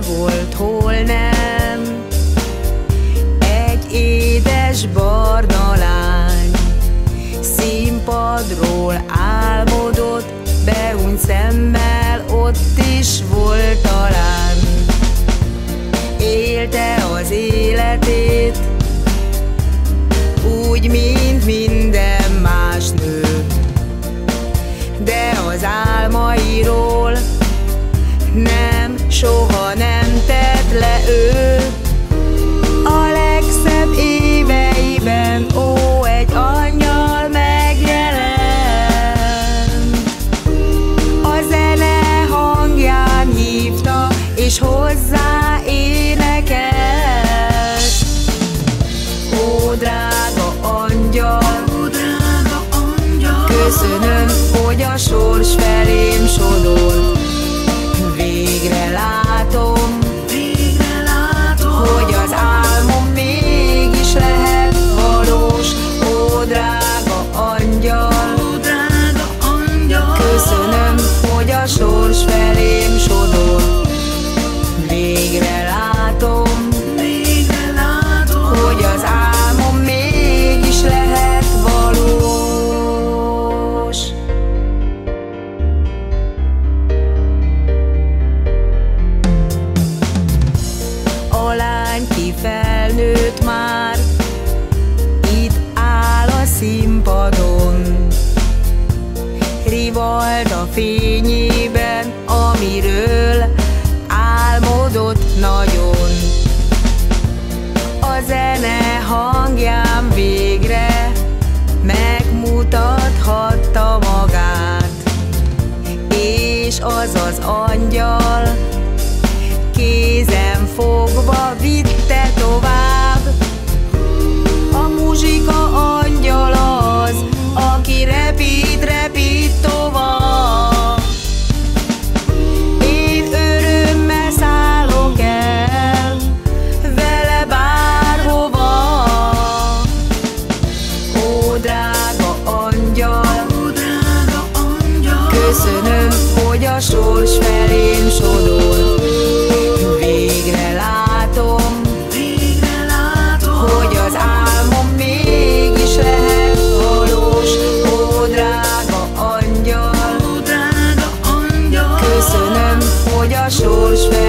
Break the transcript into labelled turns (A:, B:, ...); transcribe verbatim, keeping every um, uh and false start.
A: volt, hol nem. Egy édes barna lány színpadról álmodott, behunyt szemmel, ott is volt talán. Élte az életét úgy, mint minden más nő, de az álmairól nem, soha nem tett le ő. A legszebb éveiben, ó, egy angyal megjelent. A zene hangján hívta, és hozzá énekelt. Ó, drága angyal, ó, drága angyal, köszönöm, hogy a sors felém sodor. Végre látom, végre látom, hogy az álmom mégis lehet valós. Ó, drága angyal, ó, drága angyal, köszönöm, hogy a sors felém sodor. Végre látom, végre látom, hogy az álmom mégis lehet valós. A lány ki felnőtt már, itt áll a színpadon. Rivald a fényében, amiről álmodott nagyon. A zene hangján végre megmutathatta magát, és az az angyal kézen fogva vitte tovább. A muzsika angyala az, aki repít, repít tovább. Én örömmel szállok el vele bárhova. Ó, drága angyal, ó, drága angyal, köszönöm, hogy a sors felém sodor. Végre látom, végre látom, hogy az álmom mégis lehet valós. Ó, drága angyal, ó, drága angyal, köszönöm, hogy a sors felém